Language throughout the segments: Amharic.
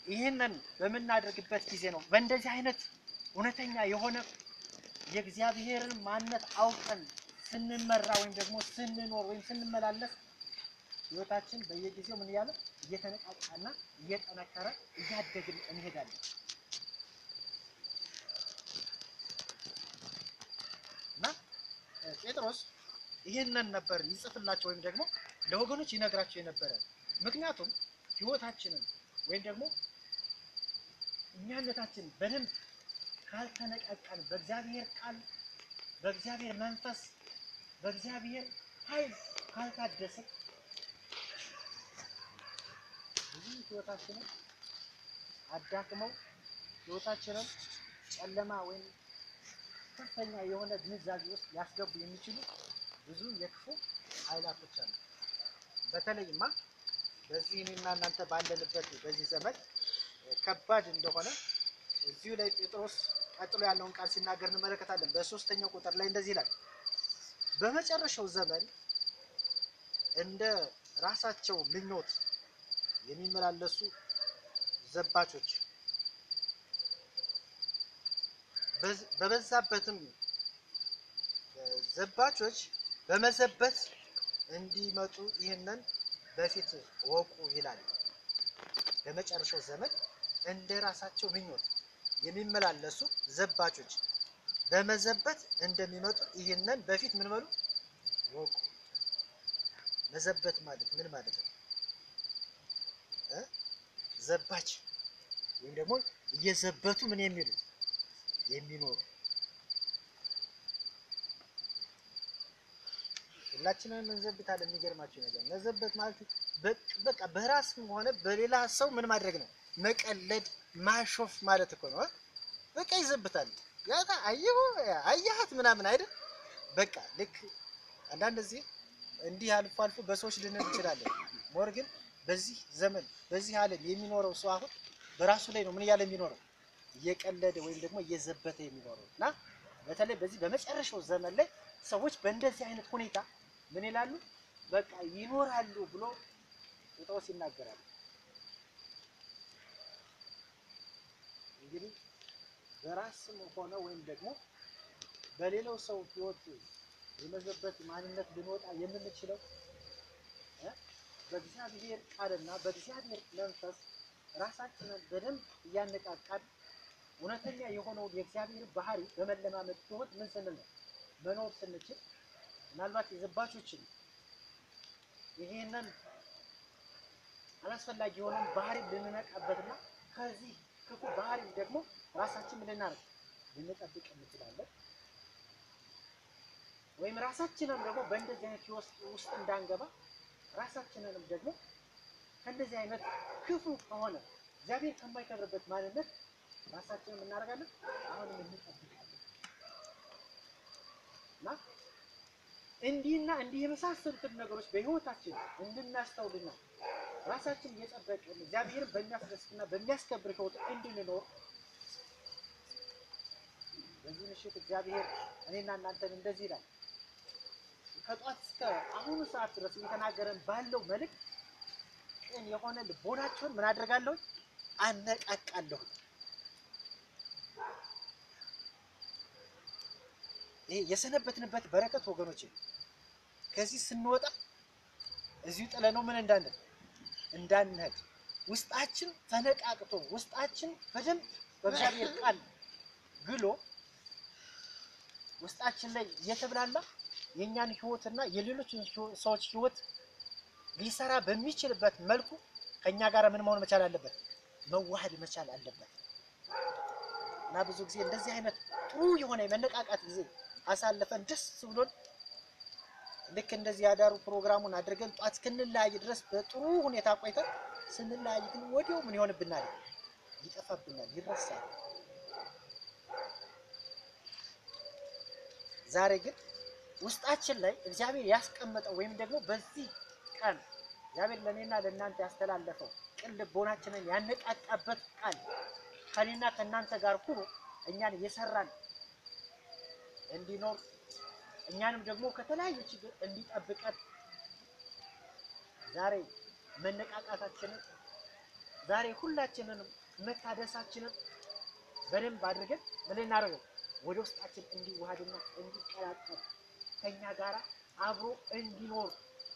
ይሄንን በምናደርግበት ጊዜ ነው በእንደዚህ አይነት እውነተኛ የሆነ የእግዚአብሔርን ማንነት አውቀን ስንመራ ወይም ደግሞ ስንኖር ወይም ስንመላለስ ህይወታችን በየጊዜው ምን ያለ እየተነቃቃና እየጠነከረ እያደግን እንሄዳለን። እና ጴጥሮስ ይሄንን ነበር ይጽፍላቸው ወይም ደግሞ ለወገኖች ይነግራቸው የነበረ። ምክንያቱም ህይወታችንን ወይም ደግሞ እኛነታችን በደንብ ካልተነቃቃን በእግዚአብሔር ቃል በእግዚአብሔር መንፈስ በእግዚአብሔር ኃይል ካልታደሰን ብዙ ህይወታችንን አዳክመው ህይወታችንን ጨለማ ወይም ከፍተኛ የሆነ ግንዛቤ ውስጥ ያስገቡ የሚችሉ ብዙ የክፉ ኃይላቶች አሉ። በተለይማ በዚህ እኔና እናንተ ባለንበት በዚህ ዘመን ከባድ እንደሆነ እዚሁ ላይ ጴጥሮስ ቀጥሎ ያለውን ቃል ሲናገር እንመለከታለን። በ3ኛው ቁጥር ላይ እንደዚህ ይላል፣ በመጨረሻው ዘመን እንደ ራሳቸው ምኞት የሚመላለሱ ዘባቾች በበዛበትም ዘባቾች በመዘበት እንዲመጡ ይህንን በፊት ወቁ ይላል። በመጨረሻው ዘመን እንደ ራሳቸው ምኞት የሚመላለሱ ዘባቾች በመዘበት እንደሚመጡ ይህንን በፊት ምን በሉ ወቁ። መዘበት ማለት ምን ማለት ነው? ዘባች ወይም ደግሞ እየዘበቱ ምን የሚሉት የሚኖሩ ሁላችንም እንዘብታለን። የሚገርማችሁ ነገር መዘበት ማለት በቃ በራስም ሆነ በሌላ ሰው ምን ማድረግ ነው? መቀለድ ማሾፍ ማለት እኮ ነው። በቃ ይዘብታል። ያታ አያት ምናምን አይደል? በቃ ልክ አንዳንድ ጊዜ እንዲህ አልፎ አልፎ በሰዎች ልንል እንችላለን። ሞር ግን በዚህ ዘመን በዚህ ዓለም የሚኖረው ሰው አሁን በራሱ ላይ ነው ምን ያለ የሚኖረው እየቀለደ ወይም ደግሞ እየዘበተ የሚኖረው እና በተለይ በዚህ በመጨረሻው ዘመን ላይ ሰዎች በእንደዚህ አይነት ሁኔታ ምን ይላሉ? በቃ ይኖራሉ ብሎ ጴጥሮስ ይናገራል። እንግዲህ በራስም ሆነ ወይም ደግሞ በሌላው ሰው ህይወት የመዘበት ማንነት ልንወጣ የምንችለው በእግዚአብሔር ቃልና በእግዚአብሔር መንፈስ ራሳችንን በደንብ እያነቃቃን እውነተኛ የሆነውን የእግዚአብሔር ባህሪ በመለማመድ ህይወት ምን ስንል ነው መኖር ስንችል ምናልባት የዘባቾችን ይሄንን አላስፈላጊ የሆነውን ባህሪ ልንነቃበትና ከዚህ ክፉ ባህሪ ደግሞ ራሳችን ምን ልንጠብቅ እንችላለን። ወይም ራሳችንን ደግሞ በእንደዚህ አይነት ህይወት ውስጥ እንዳንገባ ራሳችንንም ደግሞ ከእንደዚህ አይነት ክፉ ከሆነ እግዚአብሔር ከማይከብርበት ማንነት ራሳችንን እናደርጋለን አሁንም እንጠብቃለን። እና እንዲህና እንዲህ የመሳሰሉትን ነገሮች በህይወታችን እንድናስተውልና ራሳችንን እየጠበቅን እግዚአብሔርን በሚያስደስትና በሚያስከብር ህይወት እንድንኖር በዚህ ምሽት እግዚአብሔር እኔና እናንተን እንደዚህ ይላል። ከጧት እስከ አሁኑ ሰዓት ድረስ እየተናገረን ባለው መልእክት ቅን የሆነ ልቦናችሁን ምን አደርጋለሁ? አነቃቃለሁ። ይሄ የሰነበትንበት በረከት ወገኖቼ ከዚህ ስንወጣ እዚሁ ጥለነው ምን እንዳንሄድ ውስጣችን ተነቃቅቶ ውስጣችን በደንብ በእግዚአብሔር ቃል ግሎ ውስጣችን ላይ እየተብላላ የኛን ህይወትና የሌሎችን ሰዎች ህይወት ሊሰራ በሚችልበት መልኩ ከኛ ጋር ምን መሆን መቻል አለበት? መዋሃድ መቻል አለበት። እና ብዙ ጊዜ እንደዚህ አይነት ጥሩ የሆነ የመነቃቃት ጊዜ አሳልፈን ደስ ብሎን ልክ እንደዚህ ያዳሩ ፕሮግራሙን አድርገን ጧት እስክንለያይ ድረስ በጥሩ ሁኔታ ቆይተን ስንለያይ ግን ወዲያው ምን ይሆንብናል? ይጠፋብናል፣ ይረሳል። ዛሬ ግን ውስጣችን ላይ እግዚአብሔር ያስቀመጠው ወይም ደግሞ በዚህ ቀን እግዚአብሔር ለኔና ለእናንተ ያስተላለፈው ቅን ልቦናችንን ያነቃቃበት ቃል ከኔና ከእናንተ ጋር ሆኖ እኛን እየሰራን እንዲኖር እኛንም ደግሞ ከተለያዩ ችግር እንዲጠብቀን ዛሬ መነቃቃታችንን ዛሬ ሁላችንን መታደሳችንን በደንብ አድርገን ምን እናደርገው ወደ ውስጣችን እንዲዋሃድና እንዲቀላቀል ከኛ ጋራ አብሮ እንዲኖር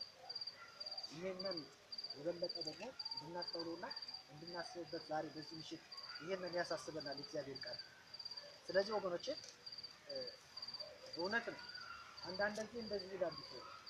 ይሄንን የበለጠ ደግሞ እንድናስተውለውና እንድናስብበት ዛሬ በዚህ ምሽት ይሄንን ያሳስበናል እግዚአብሔር ቃል። ስለዚህ ወገኖቼ እውነት ነው አንዳንድ ጊዜ እንደዚህ ይላሉ ሰዎች